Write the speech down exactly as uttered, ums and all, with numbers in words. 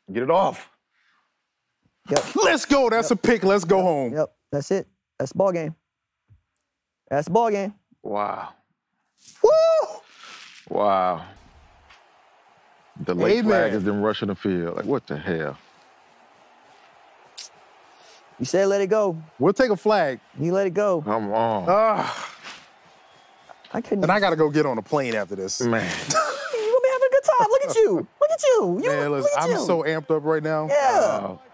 Get it off. Yep. Let's go. That's yep. a pick. Let's go yep. home. Yep. That's it. That's the ball game. That's the ball game. Wow. Woo! Wow. The late Amen. flag is them rushing the field. Like, what the hell? You said let it go. We'll take a flag. You let it go. Come on. Ah. I couldn't. And I got to go get on a plane after this. Man. You're gonna be having a good time. Look at you. Look at you. you Man, look listen, at I'm you. so amped up right now. Yeah. Wow.